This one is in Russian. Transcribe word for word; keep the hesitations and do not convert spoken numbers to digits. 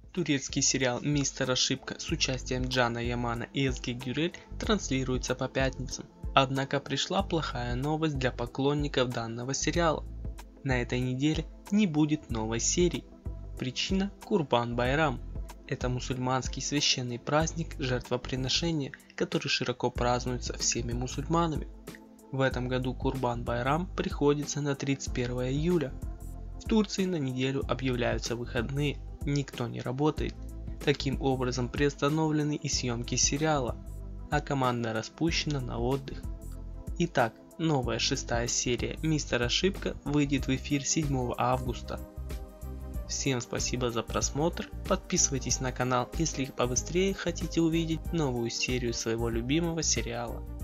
Турецкий сериал «Мистер Ошибка» с участием Джана Ямана и Эзги Гюрель транслируется по пятницам. Однако пришла плохая новость для поклонников данного сериала. На этой неделе не будет новой серии. Причина – Курбан-Байрам. Это мусульманский священный праздник жертвоприношения, который широко празднуется всеми мусульманами. В этом году Курбан-Байрам приходится на тридцать первое июля. В Турции на неделю объявляются выходные, никто не работает. Таким образом приостановлены и съемки сериала, а команда распущена на отдых. Итак, новая шестая серия «Мистер Ошибка» выйдет в эфир седьмого августа. Всем спасибо за просмотр, подписывайтесь на канал, если побыстрее хотите увидеть новую серию своего любимого сериала.